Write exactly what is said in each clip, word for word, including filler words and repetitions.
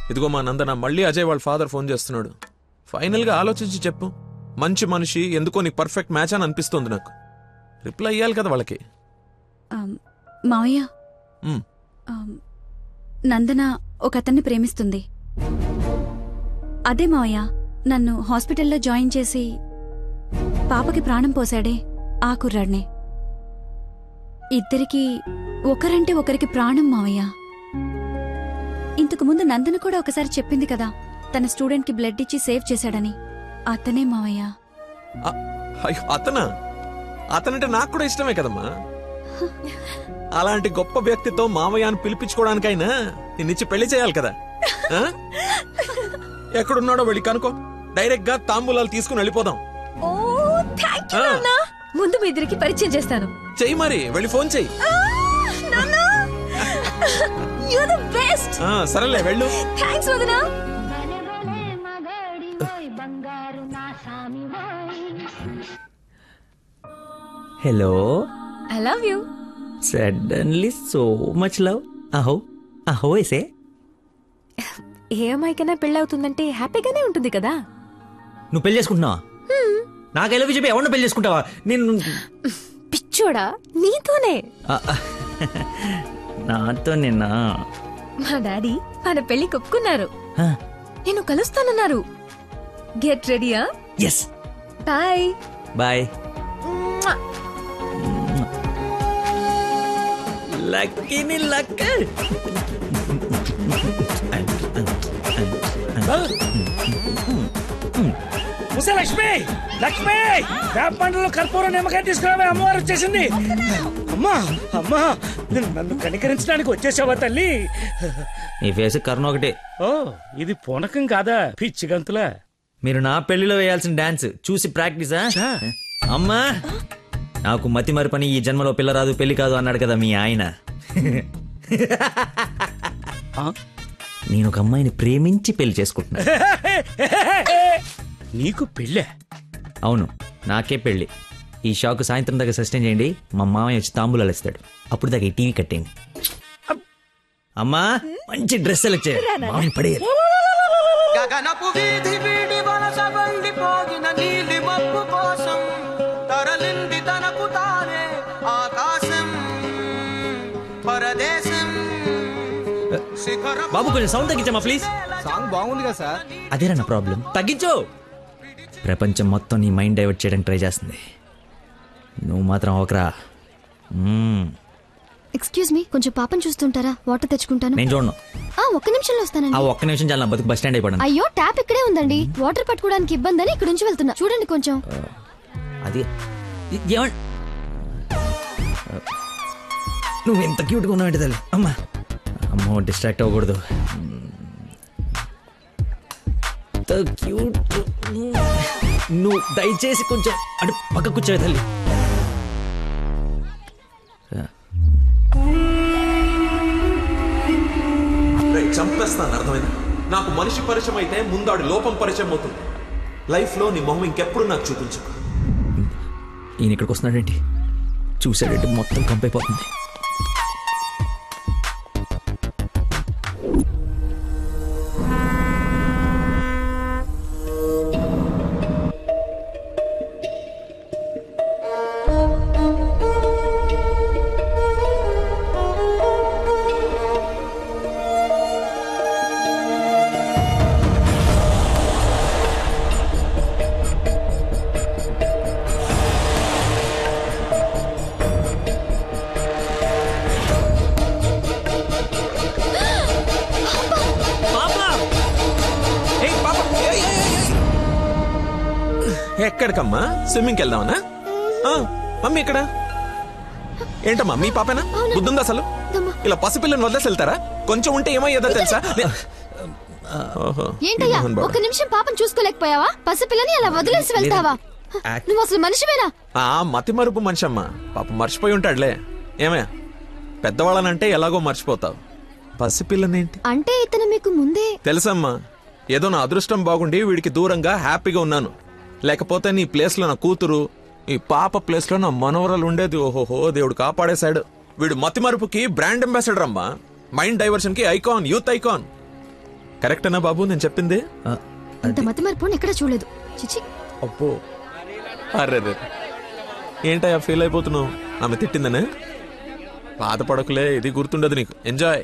ఇదిగో మా నందన, మళ్ళీ అజయ్ వాళ్ళ ఫాదర్ ఫోన్ చేస్తున్నాడు. ఫైనల్గా ఆలోచించి చెప్పు. మంచి మనిషి, ఎందుకో నీకు పర్ఫెక్ట్ మ్యాచ్ అని అనిపిస్తుంది నాకు. రిప్లై ఇయ్యాలి కదా వాళ్ళకి. మావయ్య, నందన ఒక అతన్ని ప్రేమిస్తుంది. అదే మావయ్య నన్ను హాస్పిటల్లో జాయిన్ చేసి పాపకి ప్రాణం పోసాడే ఆ కుర్రాడ్నే. ఇద్దరికి ఒకరంటే ఒకరికి ప్రాణం మావయ్య. ఇంతకు ముందు నందన కూడా ఒకసారి చెప్పింది కదా, తన స్టూడెంట్ కి బ్లడ్ ఇచ్చి సేవ్ చేశాడని. అతనే మావయ్య. అతనా? అతనంటే నాకు కూడా ఇష్టమే కదమ్మా. అలాంటి గొప్ప వ్యక్తితో మావయ్య అని పిలిపించుకోవడానికైనా నిన్నిచ్చి పెళ్లి చేయాలి కదా. ఎక్కడున్నాడో వెళ్ళి కనుకో, డైరెక్ట్ గా తాంబూలాలు తీసుకుని వెళ్ళిపోదాం. ముందు మీ ఇద్దరికి పరిచయం చేస్తాను. చెయ్యి మరి, వెళ్ళి ఫోన్ చెయ్యి. సరేలే వెళ్ళు. Hello, I love you. Suddenly so much love. అహో అహో ఏసే. ఏ అమ్మాయికైనా పెళ్ళవుతుందంటే హ్యాపీగానే ఉంటుంది కదా. నువ్వు పెళ్లి చేసుకుంటున్నావా? నాకు ఐ లవ్ యూ చెప్పి ఎవరిని పెళ్లి చేసుకుంటావా? నేను పిచ్చోడా, నీతోనే. నాతో నిన్న మా డాడీ మన పెళ్లి ఒప్పుకున్నారు. నేను కలుస్తానన్నారు. గెట్ రెడీయా? ఎస్. Bye bye. లక్కీని లక్క. ముసే లక్ష్మి, లక్ష్మి వేప పండ్లలో కర్పూరం నిమ్మకాయ తీసుకురావే, అమ్మవారు వచ్చేసింది. అమ్మా అమ్మా, నన్ను కనికరించడానికి వచ్చేసావా తల్లి? ఈ ఫేస్ కరుణ ఒకటే. ఓ, ఇది పూనకం కాదా పిచ్చి గంతులా? మీరు నా పెళ్లిలో వేయాల్సిన డాన్స్ చూసి ప్రాక్టీసా? అమ్మా, నాకు మతి మరి పని, ఈ జన్మలో పిల్ల రాదు పెళ్లి కాదు అన్నాడు కదా మీ ఆయన. నేను ఒక అమ్మాయిని ప్రేమించి పెళ్లి చేసుకుంటున్నా. నీకు పెళ్ళే? అవును, నాకే పెళ్లి. ఈ షాక్ సాయంత్రం దాకా సస్టైన్ చేయండి. మా మామయ్య వచ్చి తాంబూలాలు ఇస్తాడు. అప్పుడు దాకా ఈ టీవీ కట్టేయండి. అమ్మా, మంచి డ్రెస్ సెలెక్ట్ చేయాలి. మామయ్య పడేయాలి. బాబు కొంచెం సౌండ్ తగ్గించమ్మా ప్లీజ్. సాంగ్ బాగుంది కదా సార్. అదేరా నా ప్రాబ్లం. తగ్గించు. ప్రపంచం మొత్తం నీ మైండ్ డైవర్ట్ చేయడానికి ట్రై చేస్తుంది. నువ్వు మాత్రం ఒకరా. ఎక్స్క్యూజ్ మీ, కొంచెం పాపం చూస్తుంటారా? వాటర్ తెచ్చుకుంటాను. నేను చూడను. ఆ ఒక్క నిమిషంలో వస్తానండి. ఆ ఒక్క నిమిషం చాలా బతుకు బస్ స్టాండ్ అయిపోయాను. అయ్యో, ట్యాప్ ఇక్కడే ఉందండి. వాటర్ పట్టుకోవడానికి ఇబ్బంది అని ఇక్కడ నుంచి వెళ్తున్నా. చూడండి కొంచెం. అది నువ్వు ఎంత క్యూట్గా ఉన్నావు ఏంటి తల్లి. అమ్మా అమ్మో, డిస్ట్రాక్ట్ అవ్వకూడదు. క్యూట్. నువ్వు దయచేసి కొంచెం అటు పక్క కూర్చోవే తల్లి. చంపేస్తాను, అర్థమైంది? నాకు మనిషి పరిచయం అయితే ముందాడు లోపం పరిచయం అవుతుంది. లైఫ్ లో నీ మొహం ఇంకెప్పుడు నాకు చూపించు. ఈయన ఇక్కడికి వస్తున్నాడేంటి? చూసాడంటే మొత్తం కంపైపోతుంది. ఎక్కడికమ్మా? స్విమ్మింగ్కి వెళ్దామనా? మమ్మీ ఇక్కడ ఏంటమ్మా? మీ పాపేనా? బుద్ధుందా అసలు? ఇలా పసిపిల్లని వదిలేసి వెళ్తారా? కొంచెం ఉంటే ఏమయ్యేదో తెలుసా? ఏంటయ్యా, ఒక నిమిషం పాపం చూసుకోలేకపోయావా? పసిపిల్లని అలా వదిలేసి వెళ్తావా? నువ్వు అసలు మనిషివేనా? ఆ మతి మరుపు మనిషి అమ్మా. పాప మర్చిపోయి ఉంటాడులే. ఏమయ్యా, పెద్దవాళ్ళనంటే ఎలాగో మర్చిపోతావు. పసిపిల్లనేంటి అంటే ఇతను మీకు ముందే తెలుసమ్మా. ఏదో నా అదృష్టం బాగుండి వీడికి దూరంగా హ్యాపీగా ఉన్నాను. లేకపోతే నీ ప్లేస్ లో నా కూతురు, ఈ పాప ప్లేస్ లో నా మనవరాలు ఉండేది. ఓహోహో, దేవుడు కాపాడేశాడు. వీడు మతి మరుపుకి బ్రాండ్ అంబాసిడర్ అమ్మా. మైండ్ డైవర్షన్ కి ఐకాన్, యూత్ ఐకాన్. కరెక్టేనా బాబు నేను చెప్పింది? ఇంత మతి మరిపోని ఎక్కడ చూడలేదు. చిచి. అబ్బో అరే ఏంటయ్యా ఫీల్ అయిపోతున్నావు? ఆమె తిట్టిందనే? బాధపడకులే, ఇది గుర్తుండదు నీకు. ఎంజాయ్.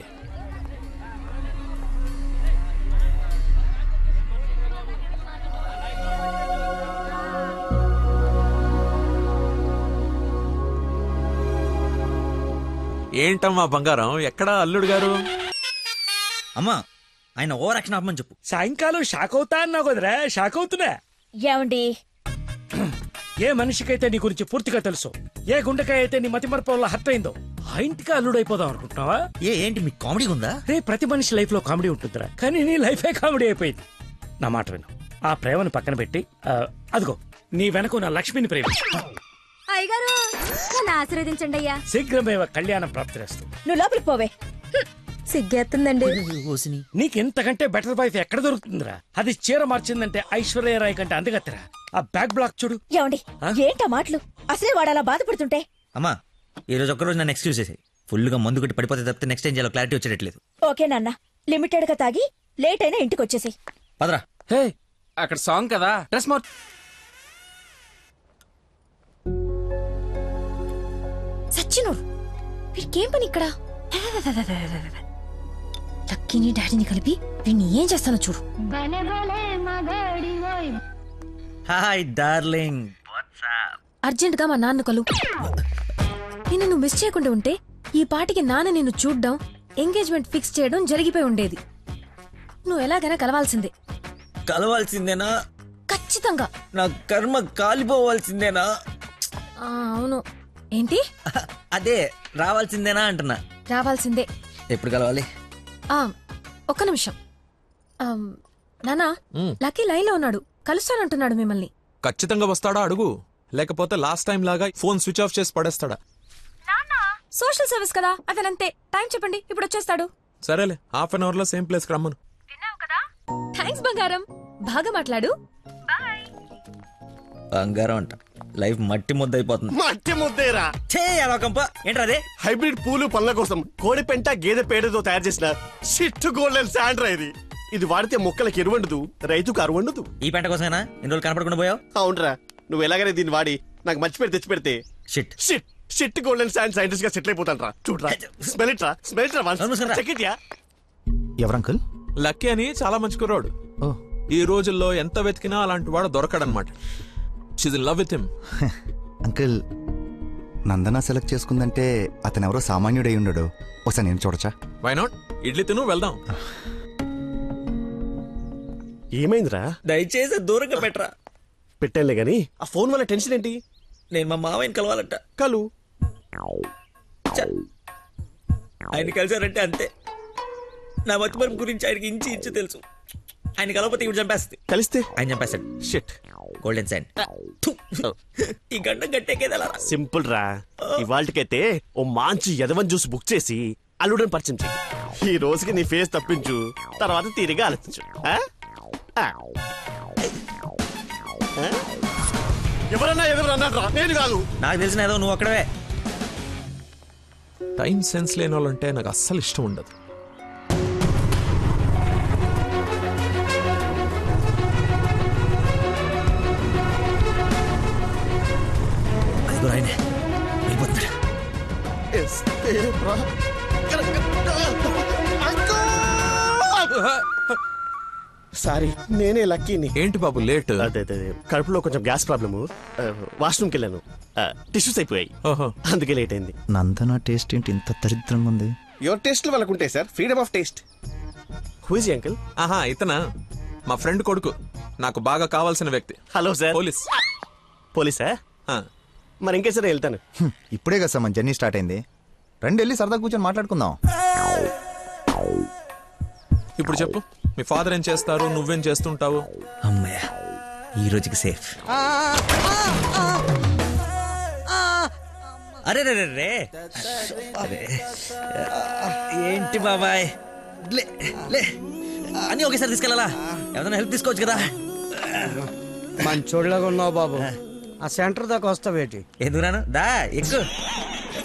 ఏంటమ్మా బంగారం, ఎక్కడా అల్లుడు గారు? అమ్మా ఆయన ఓవర్ యాక్షన్ ఆపమని చెప్పు. సాయంకాలం షాక్ అవుతా అన్నావు కదరా, షాక్ అవుతున్నా. ఏమండి, ఏ మనిషికైతే నీ గురించి పూర్తిగా తెలుసు, ఏ గుండెకాయ అయితే నీ మతి మరపు వల్ల హర్ట్ అయిందో ఆ ఇంటికి అల్లుడైపోదాం అనుకుంటున్నావా? ఏ ఏంటి మీకు కామెడీ ఉందా? రే ప్రతి మనిషి లైఫ్ లో కామెడీ ఉంటుందిరా, కానీ నీ లైఫే కామెడీ అయిపోయింది. నా మాట విను, ఆ ప్రేమను పక్కన పెట్టి ఆ, అదిగో నీ వెనక నా లక్ష్మిని ప్రేమ. అయ్యగారు నన్ను ఆశీర్వదించండి అయ్యా. శీఘ్రమేవ కళ్యాణం ప్రాప్తిరేస్తుంది. నువ్వు లోపలికి పోవే. సిగ్గేస్తుందండి. నీకెంతకంటే బెటర్ వైఫ్ ఎక్కడ దొరుకుతుందిరా? అది చీర మార్చిందంటే ఐశ్వర్యరాయ్ కంటే అందుగత్తరా. ఆ బ్యాక్ బ్లాక్ చూడు. ఏమండి, ఏంటా మాటలు? అసలే వాడు అలా బాధపడుతుంటే. అమ్మా ఈ రోజు ఒక్కరోజు నన్ను ఎక్స్క్యూజ్ చేసేయి. ఫుల్ గా మందు కొట్టి పడిపోతే తప్పితే నెక్స్ట్ టైం చాలా క్లారిటీ వచ్చేటట్లేదు. ఓకే నాన్న, లిమిటెడ్ గా తాగి లేట్ అయినా ఇంటికి వచ్చేసి. పదరా. హే అక్కడ సాంగ్ కదా, డ్రెస్ మార్. సచ్చినోడు వీడికేం పని ఇక్కడ? లక్కీని డాడీని కలిపి వీడిని ఏం చేస్తానో చూడు. Hi darling. అర్జెంట్ గా మా నాన్న కలు. నిన్ను నువ్వు మిస్ చేయకుండా ఉంటే ఈ పాటికి నాన్న నిన్ను చూడ్డం, ఎంగేజ్మెంట్ ఫిక్స్ చేయడం జరిగిపోయి ఉండేది. నువ్వు ఎలాగైనా కలవాల్సిందే. కలవాల్సిందేనా? ఖచ్చితంగా. నా కర్మ కాలిపోవాల్సిందేనా? ఆ, అవును. ఏంటి? అదే రావాల్సిందేనా అంటున్నా. రావాల్సిందే. ఎప్పుడు కలవాలి? ఆ ఒక్క నిమిషం. నానా లక్కీ లైన్ లో ఉన్నాడు, కలుస్తానంటున్నాడు మిమ్మల్ని. ఖచ్చితంగా వస్తాడా అడుగు, లేకపోతే లాస్ట్ టైం లాగా ఫోన్ స్విచ్ ఆఫ్ చేసి పడేస్తాడా? సోషల్ సర్వీస్ కదా, అతనంతే. టైం చెప్పండి, ఇప్పుడు వచ్చేస్తాడు. సరేలే, హాఫ్ అన్ అవర్ లో సేమ్ ప్లేస్ కి రమ్మను. థ్యాంక్స్ బంగారం, బాగా మాట్లాడు. బంగారం అంట, లైఫ్ మట్టి ముద్ద అయిపోతుంది. మట్టి ముద్దేరా ఏంట్రా అదే? హైబ్రిడ్ పూలు పళ్ళ కోసం కోడి పెంట గేదె పేడతో తయారు చేసిన షిట్ గోల్డెన్ శాండ్రా ఇది. ఇది వాడితే మొక్కలకు ఎరువండదు, రైతుకు అరువండదు. ఈ పెంట కోసమేనా ఇన్ని రోజులు కనపడకుండా పోయావు? అవునరా, నువ్వు ఎలాగైనా దీన్ని వాడి నాకు మంచి పేరు తెచ్చి పెడితే shit shit shit golden sand scientist గా సెటిల్ అయిపోతాను రా. చూడరా, స్మెల్ ఇట్ రా, స్మెల్ ఇట్ రా, చెక్ ఇట్ యా. ఎవరంకుల్? లక్కీ అని చాలా మంచి కుర్రాడు. ఈ రోజుల్లో ఎంత వెతికినా అలాంటి వాడు దొరకడనమాట. She's in love with him. Uncle, Nandana select చేసుకుందంటే అతను ఎవరో సామాన్యుడై ఉండడు. ఒకసారి నేను చూడచ్చా? Why not? ఇడ్లీ తిను, వెళ్దాం. ఏమైందిరా? దయచేసి దూరంగా పెట్టరా. పెట్టానులే గాని ఆ ఫోన్ వల్ల టెన్షన్ ఏంటి? నేను మా మావయ్యని కలవాలంట. కలు ఆయన కలిసారంటే అంతే. నా మతిమరుపు గురించి ఆయనకి ఇంచి ఇంచు తెలుసు. ఆయన కలవకపోతే ఇప్పుడు చంపేస్తుంది. కలిస్తే ఆయన చంపేస్తాడు. Shit golden sand. ఈ గంట గట్టేకేదలా సింపుల్ రా. ఇవాళకైతే ఓ మంచి యదవన్ జ్యూస్ బుక్ చేసి అల్లుడని పరిచయం చెయ్యి. ఈ రోజుకి నీ ఫేస్ తప్పించు, తర్వాత తీరిగా ఆలోచించు. ఎవరన్నా ఎదురన్నా రా, నేను కాదు. నాకు తెలిసిన ఏదో నువ్వు అక్కడవే. టైం సెన్స్ లేని వాళ్ళంటే నాకు అస్సలు ఇష్టం ఉండదు. సారీ, నేనే లక్కీని. ఏంటి బాబు లేట్? అదే అదే కడుపులో కొంచెం గ్యాస్ ప్రాబ్లము, వాష్రూమ్కి వెళ్ళాను, టిష్యూస్ అయిపోయాయి, అందుకే లేట్ అయింది. నందన టేస్ట్ ఏంటి ఇంత దరిద్రంగా ఉంది? యువర్ టేస్ట్ వాళ్ళకు ఉంటాయి sir, freedom of taste. Who is uncle? ఆహా, ఇతనా మా ఫ్రెండ్ కొడుకు, నాకు బాగా కావాల్సిన వ్యక్తి. Hello sir. పోలీస్. పోలీసా? మరి ఇంకే సరే వెళ్తాను. ఇప్పుడే కదా సార్ మన జర్నీ స్టార్ట్ అయింది. రండి వెళ్ళి సరదా కూర్చొని మాట్లాడుకుందాం. ఇప్పుడు చెప్పు, మీ ఫాదర్ ఏం చేస్తారు, నువ్వేం చేస్తుంటావు? అమ్మయ్య, ఈ రోజుకి సేఫ్. అరే రే రే అరే ఏంటి బాబాయ్, లే లే అని ఒకేసారి తీసుకెళ్ళాలా? ఏదైనా హెల్ప్ తీసుకోవచ్చు కదా. మంచోళ్ళగా ఉన్నావు బాబు. ఆ సెంటర్ దాకా వస్తావేటి? ఎందుకు రాను, దా ఎక్కువ.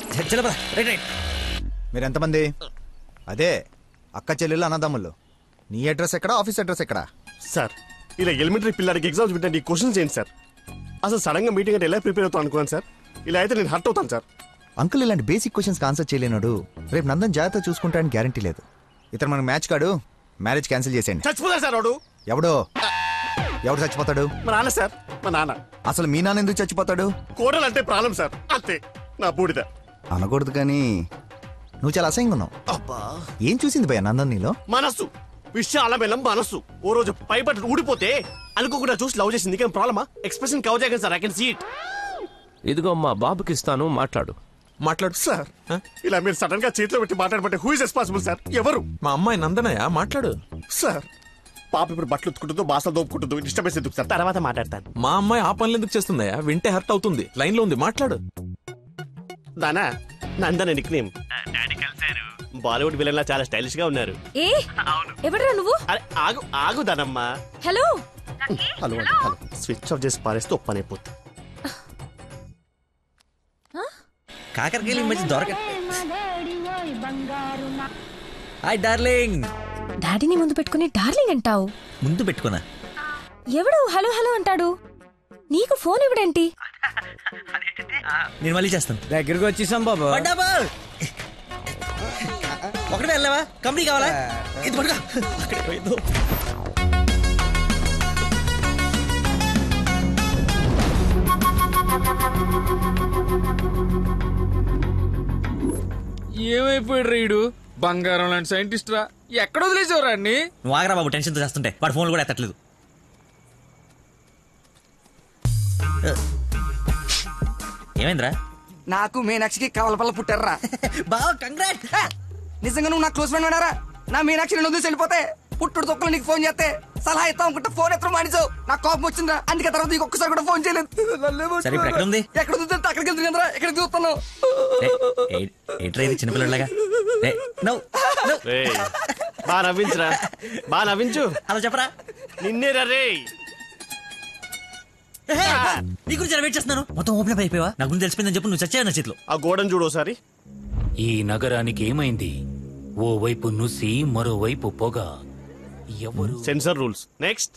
మీరు ఎంతమంది? అదే అక్క చెల్లెళ్ళు అన్నదమ్ముళ్ళు. నీ అడ్రస్ ఎక్కడ, ఆఫీస్ అడ్రస్ ఎక్కడ? సార్ ఇలా ఎలిమెంటరీ పిల్లలకి ఎగ్జామ్స్ పెట్టండి, క్వశ్చన్స్ ఏంటి సార్? అసలు సడన్ గా మీటింగ్ అంటే ఎలా ప్రిపేర్ అవుతాను అనుకున్నాను సార్. ఇలా అయితే నేను హర్ట్ అవుతాను సార్. అంకుల్ ఇలాంటి బేసిక్ క్వశ్చన్స్ ఆన్సర్ చేయలేనాడు. రేపు నందన్ జాగ్రత్త చూసుకుంటాడని గ్యారంటీ లేదు. ఇతను మనకు మ్యాచ్ కాడు, మ్యారేజ్ క్యాన్సిల్ చేసేయండి. చచ్చిపోతాడు సార్ వాడు. ఎవడో ఎవడు చచ్చిపోతాడు? మా నాన్న సార్, మా నాన్న. అసలు మీ నాన్న ఎందుకు చచ్చిపోతాడు? కోడలు అంటే ప్రాబ్లం సార్, అంతే. నా బూడిద అనకూడదు కానీ నువ్వు చాలా అసహ్యంగా ఉన్నావు. అబ్బా ఏం చూసింది భయ నందన్ నీలో? మనస్సు, విషయాల బెల్లం మనస్సు. ఓ రోజు పైపట్టు ఊడిపోతే అనుకోకుండా చూసి లవ్ చేసింది. కానీ ప్రాబ్లమా? ఎక్స్ప్రెషన్ కవర్ చేయగలను sir. I can see it. ఇదిగో మా బాబుకి ఇస్తాను, మాట్లాడు. మాట్లాడు సార్. ఇలా మీరు సడన్ గా చేతిలో పెట్టి మాట్లాడబట్టే హూ ఇస్ రెస్పాన్సిబుల్ సార్? ఎవరు? మా అమ్మాయి నందనయ్య, మాట్లాడు సార్. పాప ఇప్పుడు బట్టలు ఉత్తుకుంటుందో, బాసలు దోపుకుంటుందో, డిస్టర్బెన్స్ ఎందుకు సార్? తర్వాత మాట్లాడతాను. మా అమ్మాయి ఆ పనులు ఎందుకు చేస్తుందయ్యా? వింటే హర్ట్ అవుతుంది. లైన్ లో ఉంది, మాట్లాడు. దానా నందన నిక్ నేమ్. డాడీ కలిశారు. బాలీవుడ్ విలన్ లా చాలా స్టైలిష్ గా ఉన్నారు. ఏ ఎవడరా నువ్వు? అరే ఆగు ఆగు దానమ్మా. Hello hello hello. Switch off చేసి పారేస్తే ఒప్పనైపోతుంది. కాకరకాయలు మధ్య దొరక. Hi darling. డాడీని ముందు పెట్టుకుని డార్లింగ్ అంటావు? ముందు పెట్టుకున్నా. ఎవడు హలో హలో అంటాడు? నీకు ఫోన్ ఎవడేంటి? నేను మళ్ళీ చేస్తాను. దగ్గరికి వచ్చేసాం బాబు. ఒకటే వెళ్ళావా? కంపెనీ కావాలా? ఇది పడుకో. అక్కడే పోయిందో. ఏమైపోయాడు రీడు? బంగారం లాంటి సైంటిస్ట్ రా. ఎక్కడ వదిలేసేవారా అన్ని? నువ్వు ఆగరా బాబు, టెన్షన్ తో చేస్తుంటే. వాడు ఫోన్లు కూడా ఎత్తట్లేదు. ఏమైందిరా? నాకు మీనాక్షికి కవలపల్ల పుట్టారా. బావ కంగ్రాట్. నిజంగా నువ్వు నా క్లోజ్ ఫ్రెండ్ వినారా? నా మీనాక్షి నేను వదిలేసి వెళ్ళిపోతే పుట్టుడు తొక్కలు నీకు ఫోన్ చేస్తే సలహా ఇస్తాం అనుకుంటే ఫోన్ ఎత్తడం మానేసావు. నాకు కోపం వచ్చిందా, అందుకే తర్వాత నీకు ఒక్కసారి కూడా ఫోన్ చేయలేదు. ఎక్కడ చూస్తే అక్కడికి వెళ్తుందిరా, ఎక్కడ చూస్తున్నావు? చిన్నపిల్లలాగా బా నవ్వించురా, బా నవ్వించు. అలా చెప్పరా. నిన్నేరా రే. నీ గురించి వెయిట్ చేస్తున్నాను. మొత్తం ఓపెన్ అప్ అయిపోయావా? నా గురించి తెలిసిపోయిందని చెప్పు. నువ్వు చచ్చావు నా చేతిలో. ఆ గోడను చూడు ఒకసారి. ఈ నగరానికి ఏమైంది? ఓ వైపు నుసి, మరోవైపు పొగ. ఎవరు? Sensor rules. నెక్స్ట్.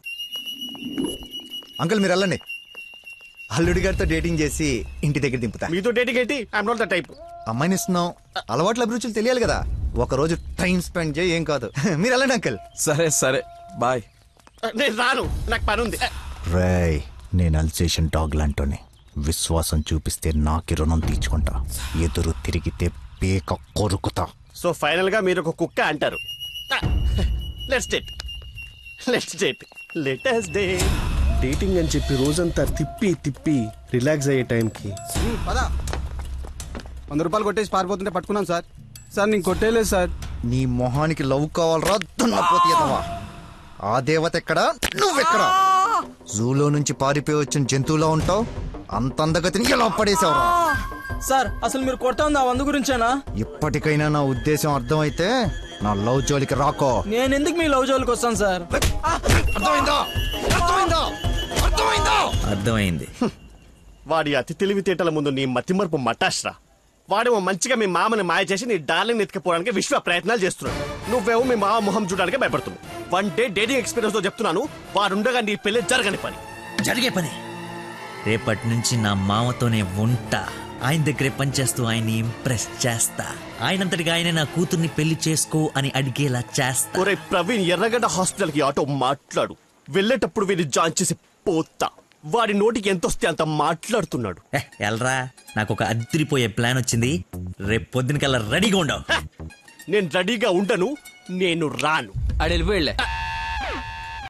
అంకుల్ మీరు వెళ్ళండి. అల్లుడి గారితో డేటింగ్ చేసి ఇంటి దగ్గర దింపుతా. మీతో డేటింగ్ ఏంటి? I'm not the type. అమ్మాయిని ఇస్తున్నాం, అలవాట్ల అభిరుచులు తెలియాలి కదా. ఒక రోజు టైం స్పెండ్ చేయి, ఏం కాదు. మీరు వెళ్ళండి అంకుల్. సరే సరే బాయ్. నేను రాను, నాకు పని ఉంది. రేయ్, నేను అల్సేషన్ డాగ్ లాంటోని. విశ్వాసం చూపిస్తే నాకి రుణం తీర్చుకుంటా, ఎదురు తిరిగితే పేక కొరుకుతా. సో ఫైనల్ గా మీరు ఒక కుక్క అంటారు. Let's date, let's date, let us date. Dating అని చెప్పి రోజంతా తిప్పి తిప్పి రిలాక్స్ అయ్యే టైంకి వంద రూపాయలు కొట్టేసి పారిపోతుంటే పట్టుకున్నాం సార్. సార్ నేను కొట్టేలేదు సార్. నీ మొహానికి లవ్ కావాలరా దున్నపోతీయదవా? ఆ దేవత ఎక్కడా, నువ్వెక్కడా? జూలో నుంచి పారిపోయి వచ్చిన జంతువులా ఉంటావు. అంత అందగతిని ఎలా పడేసావురా? సార్ అసలు మీరు కొడతా ఉంది ఆ వంద గురించేనా? ఇప్పటికైనా నా ఉద్దేశం అర్థమైతే నా లవ్ జోలికి రాకో. నేను ఎందుకు మీ లవ్ జోలికి వస్తాను సార్? అర్థమైందా? అర్థమైందా? అర్థమైందా? అర్థమైంది. వాడి అతి తెలివితేటల ముందు నీ మతిమరుపు మటాష్రా. వాడేమో మంచిగా మీ మామని మాయ చేసి నీ డార్లింగ్ ఎత్తుకపోవడానికి విశ్వ ప్రయత్నాలు చేస్తున్నాడు. నువ్వేమో మీ మామ మొహం చూడడానికి భయపడుతున్నావు. వన్ డే డేటింగ్ ఎక్స్పీరియన్స్ తో చెప్తున్నాను, వాడుండగా నీ పెళ్లి జరగని పని. జరిగే పని. రేపటి నుంచి నా మామతోనే ఉంటా. ఆయన దగ్గరే పనిచేస్తూ ఆయన్ని ఇంప్రెస్ చేస్తా. ఆయనంతటిగా ఆయన నా కూతుర్ని పెళ్లి చేసుకో అని అడిగేలా చేస్తా. ఒరే ప్రవీణ్, ఎర్రగడ్డ హాస్పిటల్ కి ఆటో మాట్లాడు. వెళ్ళేటప్పుడు వీడిని జాయిన్ చేసి పోతా. వాడి నోటికి ఎంత వస్తే అంత మాట్లాడుతున్నాడు. ఎల్రా, నాకు ఒక అదిరిపోయే ప్లాన్ వచ్చింది. రేపు పొద్దునకల్లా రెడీగా ఉండవు. నేను రెడీగా ఉండను, నేను రాను. అడి వెళ్ళిపోయిలే.